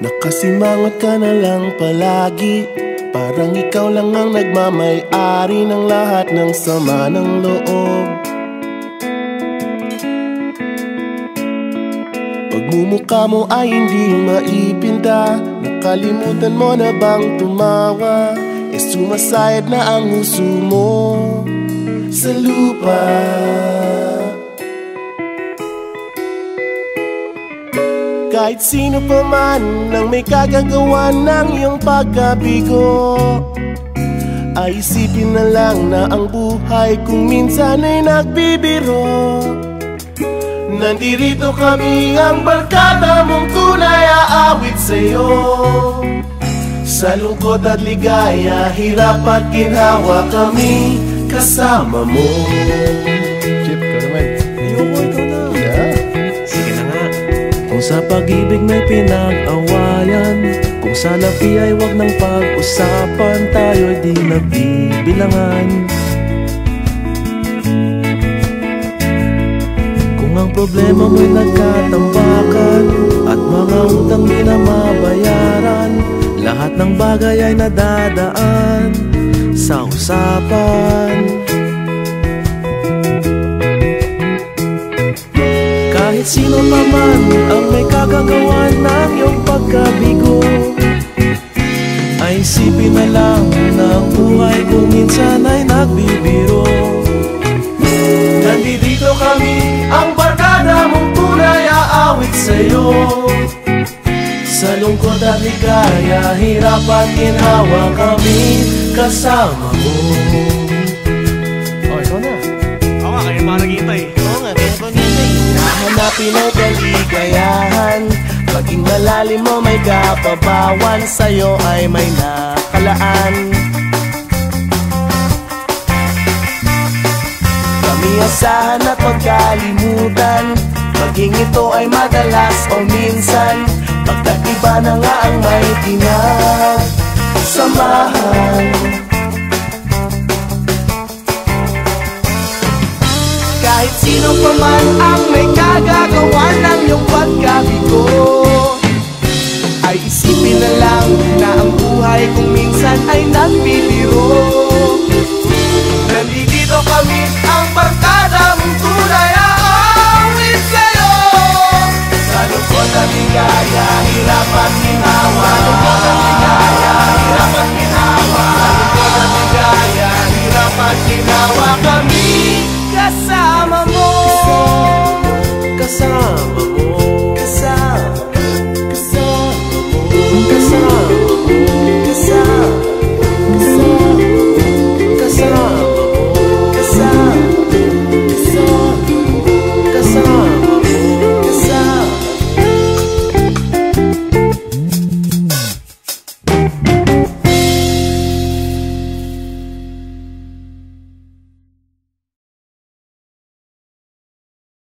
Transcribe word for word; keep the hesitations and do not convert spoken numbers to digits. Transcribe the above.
Nakasimangot ka na lang palagi, parang ikaw lang ang nagmamay-ari ng lahat ng sama ng loob. Pagmumukha mo ay hindi maipinta, nakalimutan mo na bang tumawa? E sumasayad na ang huso mo sa lupa. Kahit sino pa man ang may kagagawa ng iyong pagkabigo, ay isipin na lang na ang buhay kung minsan ay nagbibiro. Nandirito kami, ang barkada mong tunay aawit sa'yo. Sa lungkot at ligaya, hirap at ginhawa, kami kasama mo. Chip, ka naman. Ayoko, ikaw na. Yeah. Sige na nga. Kung sa pag-ibig may pinag-awayan, kung sa labi ay wag ng pag-usapan, tayo'y di nagbibilangan. Kung ang problema mo'y nagkatambakan at mga utang di na mabayaran, lahat ng bagay ay nadadaan sa usapan. Kahit sino pa man ang may kagagawa ng iyong pagkabigo, ay isipin na lang na ang buhay kung minsan ay nagbibiro. Nandito kami, ang barkada mong tunay aawit sa'yo. Sa lungkot at ligaya, hirap at ginhawa, kami kasama mo. Oh, ikaw na. Oo nga, kaya pa nag-iintay. Oo nga, kaya pa nag-iintay. Hanapin ang kaligayahan, maging malalim mo may kapabawan, sa'yo ay may nakalaan. Kami asahan at magkalimutan, maging ito ay madalas o minsan, pagkat iba na nga ang may pinagsamahan. Kahit sino pa man ang may kagagawa ng iyong pagkabigo, ay isipin na lang na ang buhay kung minsan ay nagbibiro. Nandito kami, ang barkada